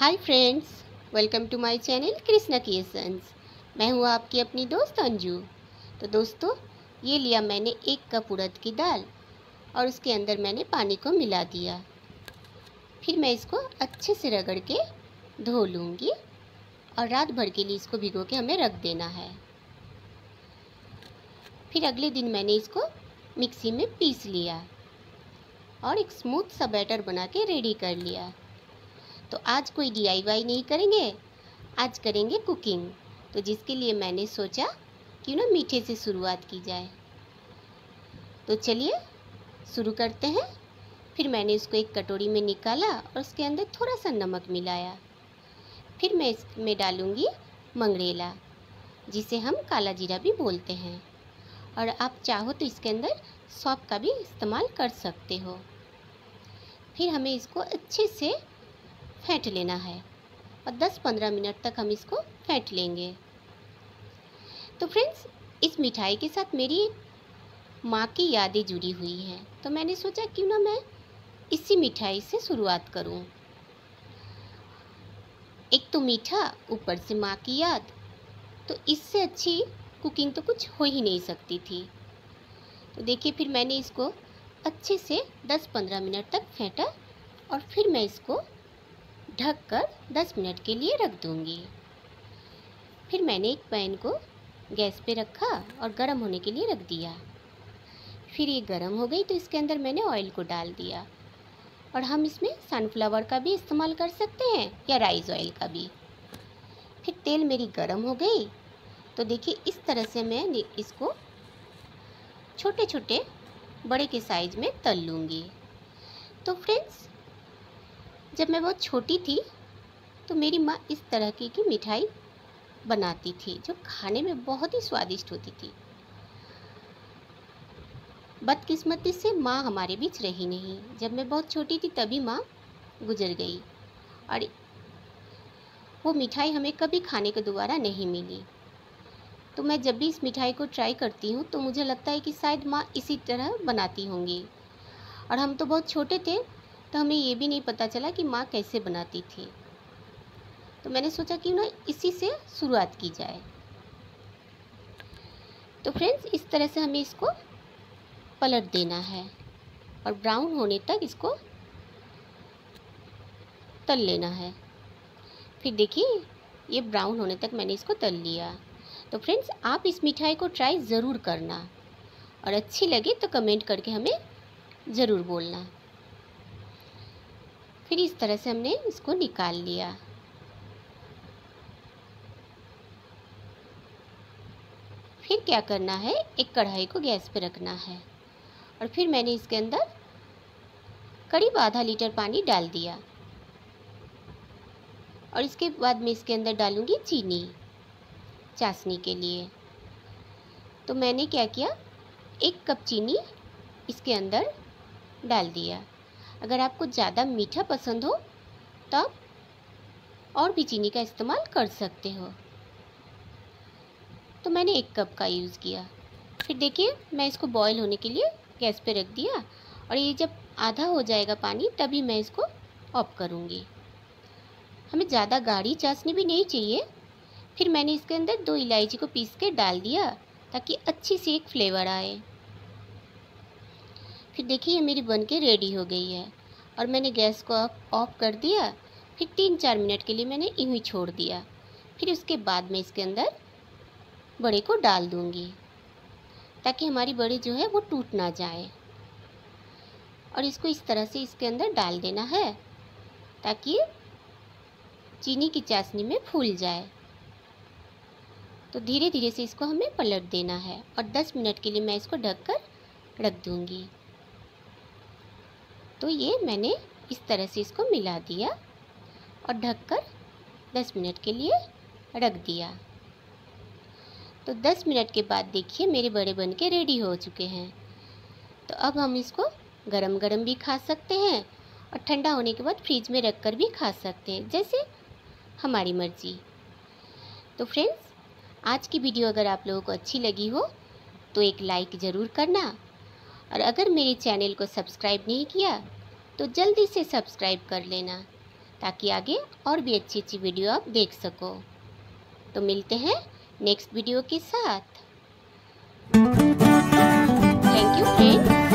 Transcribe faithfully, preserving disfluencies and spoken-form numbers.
Hi friends, welcome to my channel Krishna creations. मैं हूँ आपकी अपनी दोस्त अंजू। तो दोस्तों, ये लिया मैंने एक कप उड़द की दाल और उसके अंदर मैंने पानी को मिला दिया। फिर मैं इसको अच्छे से रगड़ के धो लूँगी और रात भर के लिए इसको भिगो के हमें रख देना है। फिर अगले दिन मैंने इसको मिक्सी में पीस लिया और एक स्मूथ सा बैटर बना के रेडी कर लिया। तो आज कोई डी आई वाई नहीं करेंगे, आज करेंगे कुकिंग। तो जिसके लिए मैंने सोचा क्यों ना मीठे से शुरुआत की जाए। तो चलिए शुरू करते हैं। फिर मैंने इसको एक कटोरी में निकाला और उसके अंदर थोड़ा सा नमक मिलाया। फिर मैं इसमें डालूँगी मंगरेला, जिसे हम काला जीरा भी बोलते हैं, और आप चाहो तो इसके अंदर सौंफ का भी इस्तेमाल कर सकते हो। फिर हमें इसको अच्छे से फेंट लेना है और दस पंद्रह मिनट तक हम इसको फेंट लेंगे। तो फ्रेंड्स, इस मिठाई के साथ मेरी माँ की यादें जुड़ी हुई हैं, तो मैंने सोचा क्यों ना मैं इसी मिठाई से शुरुआत करूं। एक तो मीठा, ऊपर से माँ की याद, तो इससे अच्छी कुकिंग तो कुछ हो ही नहीं सकती थी। तो देखिए, फिर मैंने इसको अच्छे से दस पंद्रह मिनट तक फेंटा और फिर मैं इसको ढक कर दस मिनट के लिए रख दूंगी। फिर मैंने एक पैन को गैस पे रखा और गर्म होने के लिए रख दिया। फिर ये गर्म हो गई तो इसके अंदर मैंने ऑयल को डाल दिया, और हम इसमें सनफ्लावर का भी इस्तेमाल कर सकते हैं या राइस ऑयल का भी। फिर तेल मेरी गर्म हो गई तो देखिए, इस तरह से मैं इसको छोटे छोटे बड़े के साइज़ में तल लूँगी। तो फ्रेंड्स, जब मैं बहुत छोटी थी तो मेरी माँ इस तरह की की मिठाई बनाती थी, जो खाने में बहुत ही स्वादिष्ट होती थी। बदकिस्मती से माँ हमारे बीच रही नहीं। जब मैं बहुत छोटी थी तभी माँ गुजर गई, और वो मिठाई हमें कभी खाने को दोबारा नहीं मिली। तो मैं जब भी इस मिठाई को ट्राई करती हूँ तो मुझे लगता है कि शायद माँ इसी तरह बनाती होंगी। और हम तो बहुत छोटे थे तो हमें ये भी नहीं पता चला कि माँ कैसे बनाती थी। तो मैंने सोचा क्यों ना इसी से शुरुआत की जाए। तो फ्रेंड्स, इस तरह से हमें इसको पलट देना है और ब्राउन होने तक इसको तल लेना है। फिर देखिए, ये ब्राउन होने तक मैंने इसको तल लिया। तो फ्रेंड्स, आप इस मिठाई को ट्राई ज़रूर करना, और अच्छी लगे तो कमेंट करके हमें ज़रूर बोलना। फिर इस तरह से हमने इसको निकाल लिया। फिर क्या करना है, एक कढ़ाई को गैस पे रखना है, और फिर मैंने इसके अंदर करीब आधा लीटर पानी डाल दिया, और इसके बाद मैं इसके अंदर डालूंगी चीनी चाशनी के लिए। तो मैंने क्या किया, एक कप चीनी इसके अंदर डाल दिया। अगर आपको ज़्यादा मीठा पसंद हो तो आप और भी चीनी का इस्तेमाल कर सकते हो। तो मैंने एक कप का यूज़ किया। फिर देखिए, मैं इसको बॉईल होने के लिए गैस पे रख दिया, और ये जब आधा हो जाएगा पानी तभी मैं इसको ऑफ करूँगी। हमें ज़्यादा गाढ़ी चाशनी भी नहीं चाहिए। फिर मैंने इसके अंदर दो इलायची को पीस के डाल दिया ताकि अच्छी सी एक फ्लेवर आए। फिर देखिए, ये मेरी बन के रेडी हो गई है, और मैंने गैस को ऑफ कर दिया। फिर तीन चार मिनट के लिए मैंने यूँ ही छोड़ दिया। फिर उसके बाद मैं इसके अंदर बड़े को डाल दूँगी ताकि हमारी बड़े जो है वो टूट ना जाए। और इसको इस तरह से इसके अंदर डाल देना है ताकि चीनी की चाशनी में फूल जाए। तो धीरे धीरे से इसको हमें पलट देना है, और दस मिनट के लिए मैं इसको ढक कर रख दूँगी। तो ये मैंने इस तरह से इसको मिला दिया और ढककर दस मिनट के लिए रख दिया। तो दस मिनट के बाद देखिए, मेरे बड़े बन के रेडी हो चुके हैं। तो अब हम इसको गरम गरम भी खा सकते हैं, और ठंडा होने के बाद फ्रिज में रख कर भी खा सकते हैं, जैसे हमारी मर्ज़ी। तो फ्रेंड्स, आज की वीडियो अगर आप लोगों को अच्छी लगी हो तो एक लाइक ज़रूर करना, और अगर मेरे चैनल को सब्सक्राइब नहीं किया तो जल्दी से सब्सक्राइब कर लेना, ताकि आगे और भी अच्छी अच्छी वीडियो आप देख सको। तो मिलते हैं नेक्स्ट वीडियो के साथ। Thank you friends.